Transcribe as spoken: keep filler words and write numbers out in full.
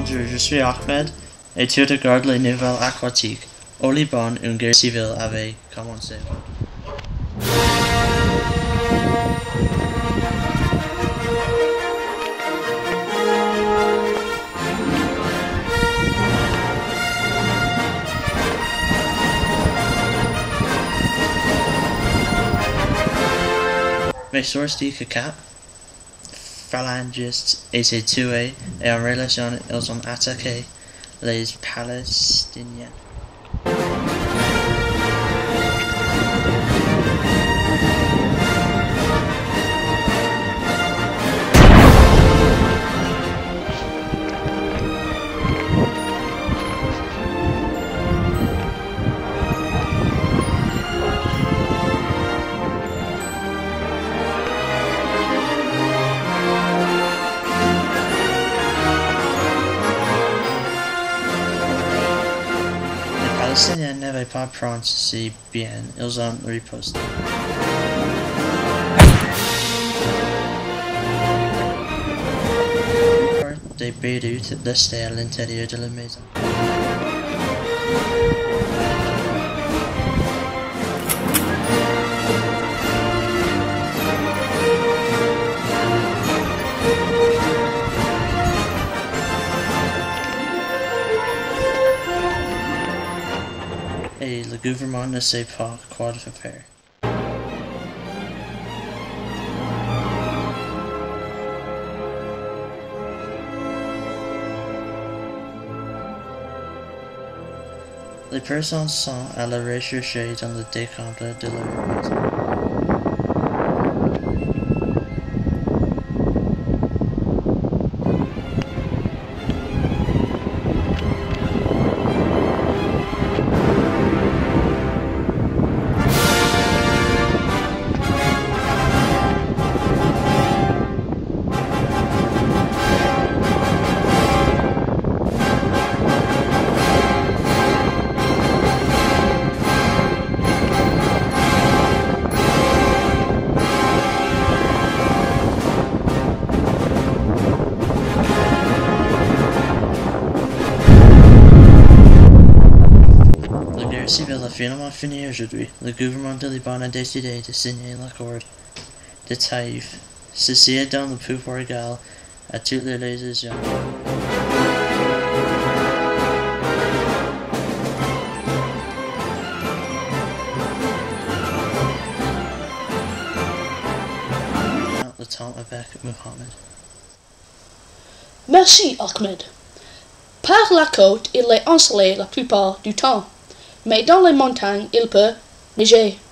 Bonjour, je suis Ahmed, et tu regardes les nouvelles aquatiques. Au Liban, une guerre civile avait commencé. Mes sources disent que quatre phalangistes étaient tués et en relation ils ont attaqué les Palestiniens. Les Palestiniens n'avaient pas pris si bien, ils ont riposté. Des Beyrouth restaient à l'intérieur de la maison. Et le gouvernement ne sait pas quoi faire. Les personnes sont à la recherche dans le décombres de leur maison. La guerre civile a finalement fini aujourd'hui. Le gouvernement de Liban a décidé de signer l'accord de Taïf. Ceci donne le pouvoir égal à toutes les régions. Le temps avec Mohamed. Merci, Ahmed. Par la côte, il est ensoleillé la plupart du temps, mais dans les montagnes, il peut neiger.